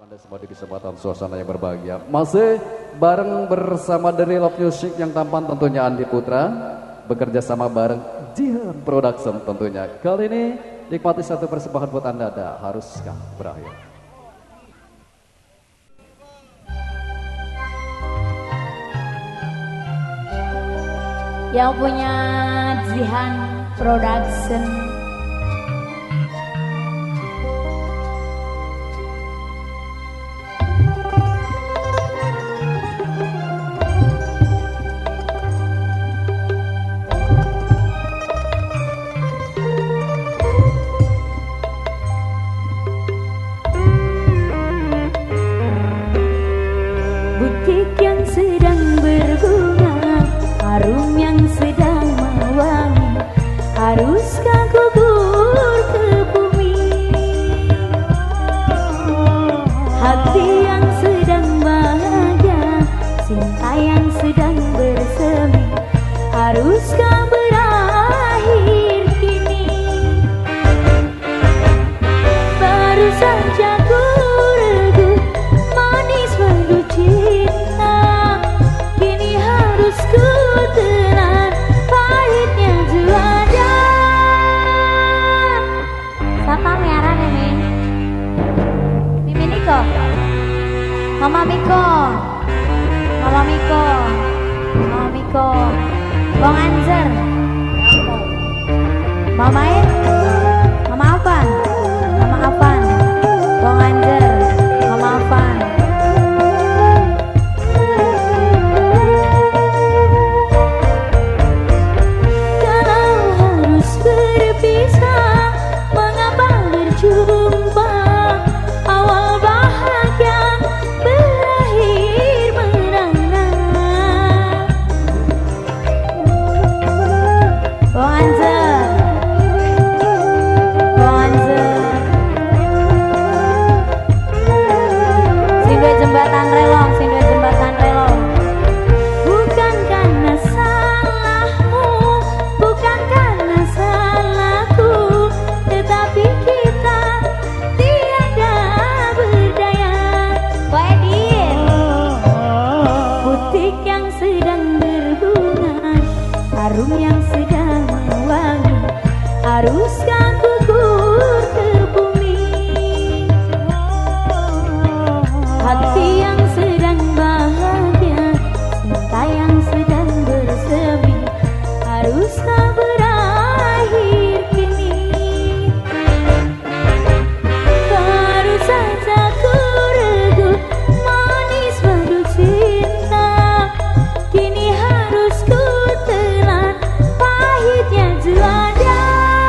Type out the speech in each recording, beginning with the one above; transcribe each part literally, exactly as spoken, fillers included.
Anda semua di kesempatan suasana yang berbahagia. Masih bareng bersama dari Love Music yang tampan tentunya Andi Putra, bekerja sama bareng Jihan Production tentunya. Kali ini nikmati satu persembahan buat Anda, ada Haruskah Berakhir. Yang punya Jihan Production. Butik yang sedang berbunga, harum yang sedang mewangi, haruskah gugur ke bumi? Hati yang sedang bahagia, cinta yang sedang bersemi, haruskah berakhir kini? Baru saja ku regu manis madu cinta, kini harus ku telan pahitnya juara. Siapa merah nih? Mimi Niko, Mama Miko, Mama Miko, Mama Miko, Bang Anzer, Mama E, Mama Afan, Mama Afan, Bang Anzer, Mama Afan. Kalau harus berpisah, mengapa berjumpa? Awal bahagia berakhir merana. Bang Anzer, Bang Anzer, sing duwe jembatan relong, sing duwe jembatan relong. Bukan karena salahmu, bukan karena salahku, tetapi kita tiada berdaya. Baedin, butik yang sedang berbunga, harum yang sedang mewangi, haruskah gugur ke bumi? Hati yang sedang bahagia, cinta yang sedang bersemi, haruskah berakhir kini? Baru saja ku regu manis madu cinta, kini harus ku telan pahitnya juara.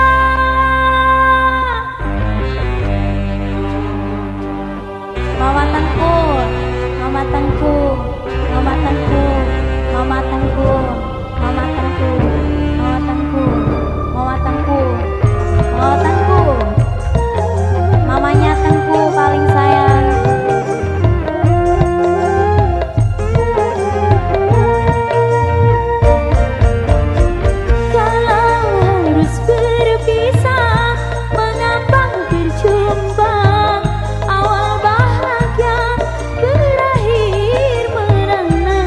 Mama Tengku, Mama Tengku, Mama Tengku, Mama Tengku, Mama Tengku, Mama Tengku, Mama Tengku, Mama Tengku, mamanya Tengku paling sayang. Kalau harus berpisah, mengapa berjumpa? Awal bahagia berakhir merana.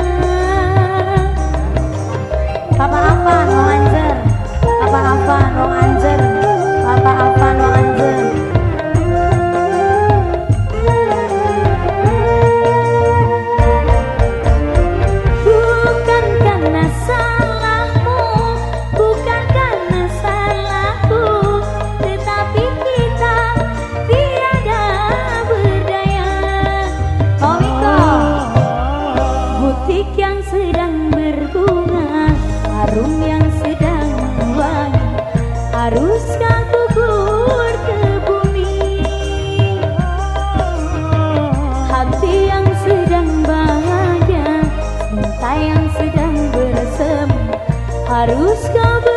Papa Afan, Bang Anzer, Papa Afan, Bang Anzer, Papa Afan, Bang Anzer. Bukan karena salahmu, bukan karena salahku, tetapi kita tiada berdaya. Oh Miko, butik yang sedang berbunga, harum yang sedang mewangi, haruskah gugur ke bumi? Hati yang sedang bahagia, cinta yang sedang bersemi, haruskah